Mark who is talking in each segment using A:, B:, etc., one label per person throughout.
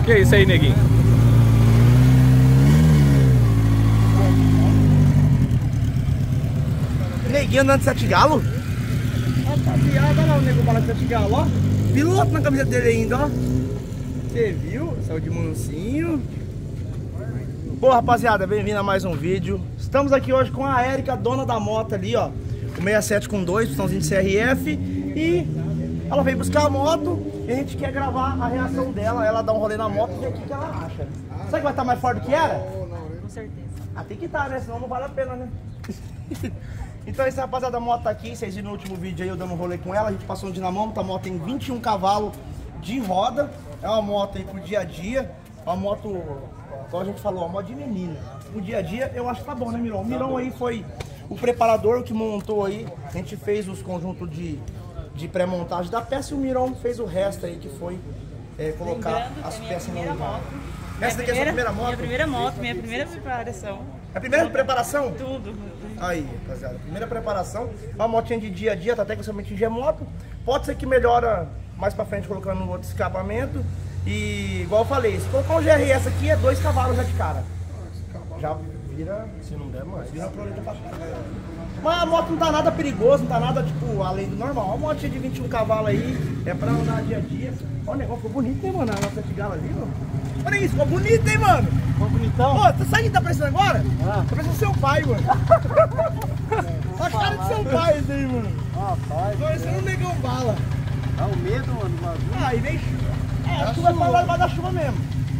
A: Que é isso aí, neguinho?
B: Neguinho andando de 7 galo? Rapaziada, olha lá o nego bala de 7 galo, ó. Piloto na camiseta dele ainda, ó. Você viu? Saiu de mansinho. Boa, rapaziada, bem-vindo a mais um vídeo. Estamos aqui hoje com a Érica, dona da moto ali, ó. O 67 com 2, pistãozinho de CRF. E ela veio buscar a moto e a gente quer gravar a reação dela. Ela dá um rolê na moto e ver o que ela acha. Será que vai estar mais forte do que era?
C: Com certeza.
B: Ah, tem que estar, né? Senão não vale a pena, né? Então essa rapaziada, a moto tá aqui. Vocês viram no último vídeo aí eu dando um rolê com ela. A gente passou um dinamômetro. A moto tem 21 cavalos de roda. É uma moto aí pro dia a dia. Uma moto, como a gente falou, uma moto de menina. O dia a dia eu acho que tá bom, né, Mirão? O Mirão aí foi o preparador que montou aí. A gente fez os conjuntos de pré-montagem da peça e o Mirão fez o resto aí, que foi colocar as peças no lugar. Essa daqui é a sua primeira moto?
C: Minha primeira moto, minha primeira preparação.
B: A primeira preparação?
C: Tudo.
B: Aí, rapaziada, primeira preparação. Uma motinha de dia a dia, tá tecnicamente de moto. Pode ser que melhora mais pra frente colocando um outro escapamento. E, igual eu falei, se colocar um GRS aqui é 2 cavalos já de cara. Já vira, se não der mais, vira problema pra caralho. Mas a moto não tá nada perigoso, não tá nada, tipo, além do normal. Uma motinha de 21 cavalos aí, é pra andar dia a dia. Olha, o negócio ficou bonito, hein, mano? A nossa Tigala ali, mano. Olha isso, ficou bonito, hein, mano?
D: Ficou bonitão?
B: Pô, sabe o que tá parecendo agora?
D: Ah.
B: Tá parecendo seu pai, mano. A cara de seu pai esse aí, mano.
D: Rapaz.
B: Tô parecendo um negão bala.
D: Dá um medo, mano, do bagulho.
B: Ah, e vem chuva. A chuva vai lá debaixo da chuva mesmo.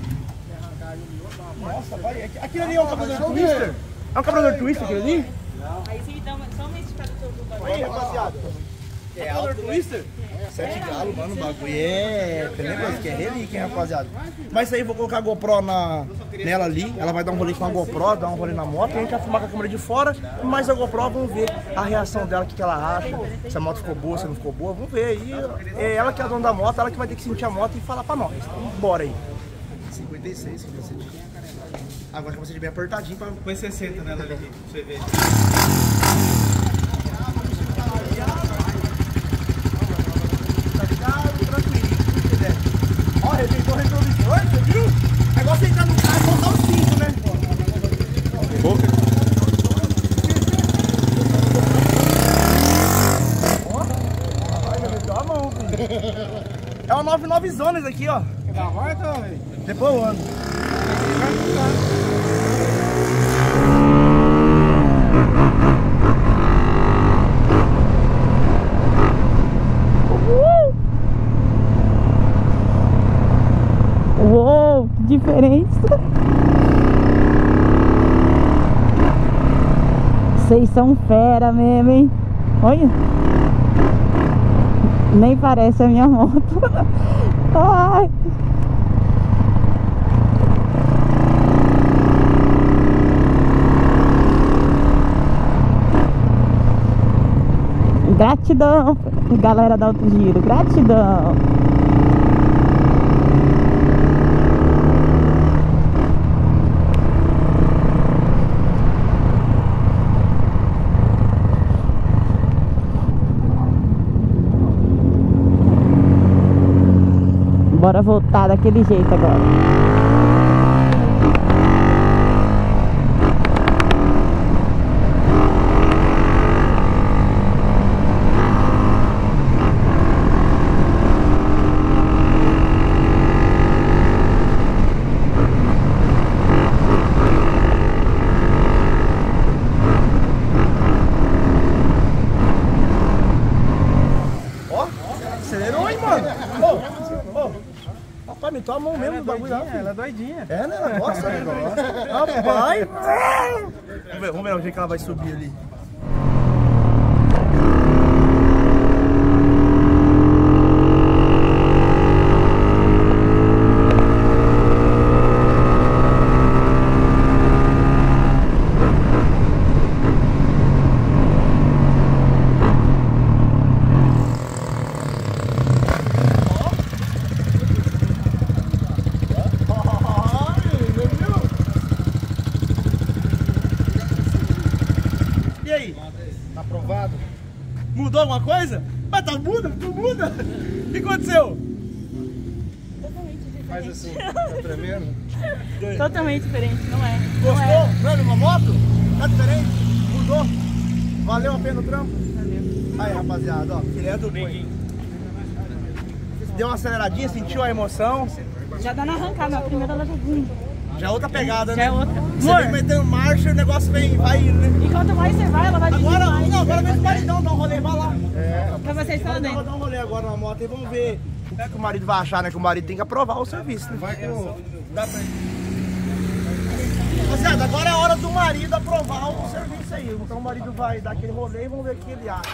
B: Nossa, vai. Aquilo ali é um cabrador twister? É um cabrador twister aquilo ali?
C: Aí você dá só uma esticada do bagulho.
B: Aí, rapaziada. É alto twister? 7 galos, mano, o bagulho é... Tem negócio que é relíquia, hein, rapaziada. Mas isso aí, vou colocar a GoPro nela ali. Ela vai dar um rolê com a GoPro, dar um rolê na moto. E a gente vai filmar com a câmera de fora. Mas a GoPro, vamos ver a reação dela, o que ela acha. Se a moto ficou boa, se não ficou boa. Vamos ver aí. É ela que é a dona da moto, ela que vai ter que sentir a moto e falar pra nós. Então, bora aí. 56, que você diz. Agora que você de bem apertadinho pra...
D: Põe 60 nela ali, pra você ver.
B: Olha, ele tem o retrovisor, você viu? O negócio é entrar no carro e soltar o cinto, né?
A: Boca.
B: Ó, vai, meteu a mão, filho. É uma 99 zonas aqui, ó.
D: Tá morto, velho?
B: Depois eu ando.
C: Uou, que diferença. Vocês são fera mesmo, hein? Olha. Nem parece a minha moto. Ai. Gratidão, galera da Alto Giro. Gratidão. Bora voltar daquele jeito agora.
B: Ó, acelerou, hein, mano? Rapaz, me toma a mão mesmo do bagulho lá.
D: Ela é doidinha.
B: É, né? Ela gosta, né? Rapaz! Vamos ver o jeito que ela vai subir ali. E aí?
D: Tá aprovado?
B: Mudou alguma coisa? Mas tá muda? Tu muda? O que aconteceu?
C: Totalmente diferente.
D: Faz assim, tá tremendo?
C: Totalmente diferente, não é?
B: Gostou? Mano, uma moto? Tá diferente? Mudou? Valeu a pena o trampo?
C: Valeu.
B: Aí, rapaziada, ó, filé do boi. Deu uma aceleradinha, sentiu a emoção?
C: Já dá na arrancada, na primeira ela já vim.
B: Já é outra pegada,
C: Já
B: né?
C: é outra.
B: Você
C: Amor,
B: vem metendo marcha e o negócio vai indo, né?
C: e quanto mais você vai, ela vai
B: Agora,
C: mais.
B: não, agora vem o maridão, dá um rolê, vai lá.
C: Pra vocês estão
B: Vou
C: dentro.
B: dar um rolê agora na moto e vamos ver o que o marido vai achar, né? Que o marido tem que aprovar o serviço, né?
D: Vai com... Dá pra ir.
B: Rapaziada, agora é a hora do marido aprovar o serviço aí. Então o marido vai dar aquele rolê e vamos ver o que ele acha.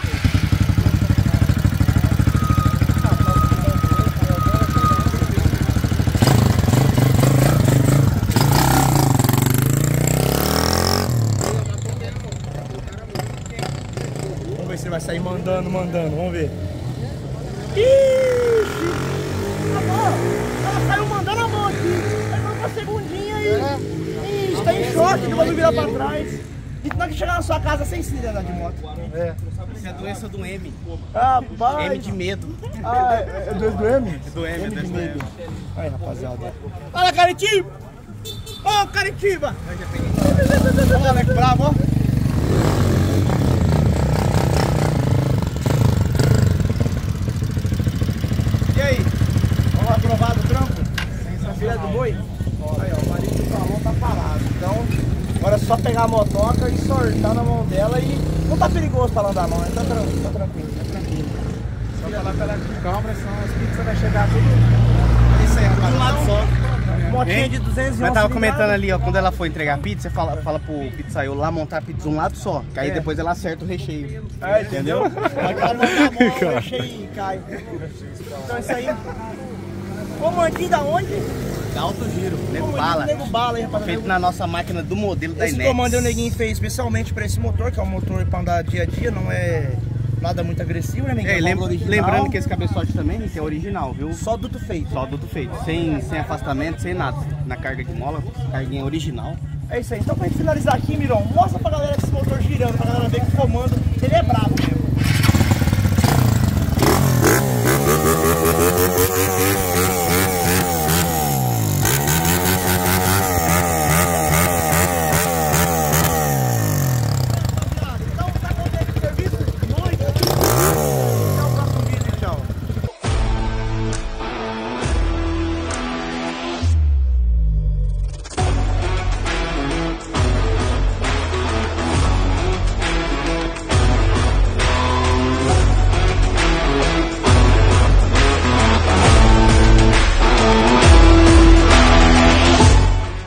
B: Vamos ver se ele vai sair mandando, vamos ver. Ixi! Amor, ela saiu mandando a mão aqui. Aí foi uma segundinha e... Ixi, tá em choque, depois virar pra trás. E não é que chegar na sua casa sem se andar de moto. É.
D: Isso é a doença do M.
B: Rapaz.
D: M de medo.
B: Ah, é do M?
D: É do M, é
B: de
D: do
B: medo.
D: M.
B: Aí, rapaziada. Fala, Caritiba! Ô, Caritiba! Olha, moleque bravo, ó. E aí? Vamos aprovar o trampo? Filha do boi? Aí, ó, o marido do salão tá parado. Então, agora é só pegar a motoca e sortar na mão dela e... Não tá perigoso pra ela andar não, né? Tá tranquilo, tá tranquilo.
D: Só falar pra ela com calma, senão as pizzas vai chegar tudo. É isso aí, rapaz.
B: De um lado só. Motinha de 211
E: Mas tava comentando
B: cilindrada.
E: ali, ó, quando ela for entregar a pizza, você fala pro pizzaiolo lá montar a pizza de um lado só, que aí depois ela acerta o recheio.
B: É, entendeu? Vai que ela manda a mão, fecha e cai. Então é isso aí. Comandinho da onde?
E: Dá alto giro, nego
B: Comandinho
E: bala.
B: do Nego Bala, hein, rapaziada.
E: Feito na nossa máquina do modelo da
B: Esse
E: Inex.
B: comando o Neguinho fez especialmente pra esse motor, que é um motor pra andar dia a dia, não é nada muito agressivo, né, Neguinho?
E: É, lembrando que esse cabeçote também é original, viu?
B: Só duto feito.
E: Só duto feito, sem afastamento, sem nada. Na carga de mola, carguinha original.
B: É isso aí. Então pra gente finalizar aqui, Miron, mostra pra galera esse motor girando, pra galera ver que o comando, ele é brabo mesmo.